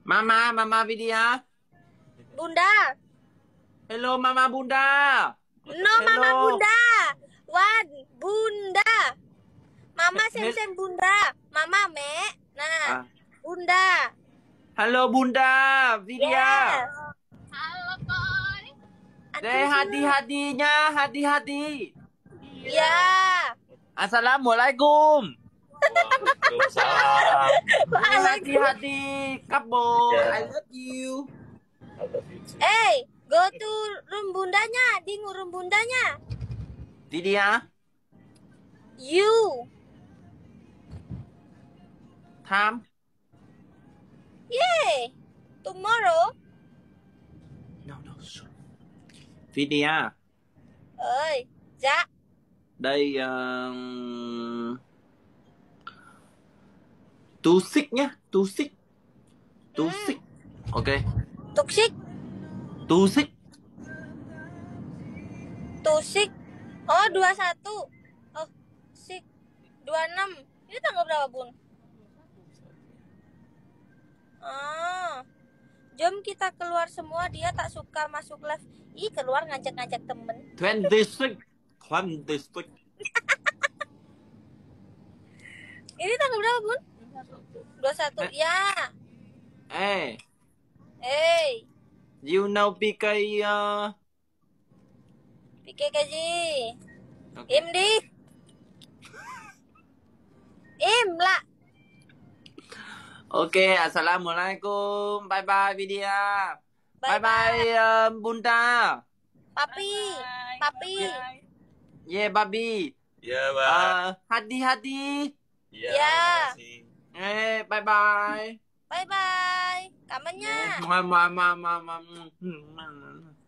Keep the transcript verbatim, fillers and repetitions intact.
Mama, Mama Vidya. Bunda. Hello, Mama Bunda. No, Hello. Mama Bunda. One, Bunda. Mama He- sem he- sem Bunda. Mama me. Nah, Ah. Bunda. Halo Bunda, Vidya. Yes. Halo boy. Deh hadi-hadinya, hadi-hadi. Ya. Assalamualaikum. Waalaikumsalam. Deh hadi-hadi, couple. Yeah. I love you. I love you too. Hey, go to room bundanya. Di room bundanya. Vidya, You. time. Yay. Tomorrow. No, no, sure. Vidya, Ơi. Dạ. đây uh, tu xích nhá, tu xích. Tu Ừ. xích. Ok. Toxic. Tu xích. Tusik. Oh, dua puluh satu. Oh, sik. dua puluh enam. Ini tanggal berapa, Bun? Ah. Jom kita keluar semua, dia tak suka masuk live. Ih, keluar ngajak-ngajak temen. twenty-six. twenty-six. Ini tanggal berapa, Bun? dua puluh satu. Eh. Ya. Eh, Hey, you know P K uh, P K K G. okay. Im di. Im lah. Oke, assalamualaikum. Bye bye Vidya. Bye Bye bye, uh, Bunda. Papi. Papi. Yeah, babi. Ya, Bang. Uh, hadi-hadi. Ya. Ya. Makasih. Eh, bye bye. Bye bye. Kamarnya. Mama, mama, mama.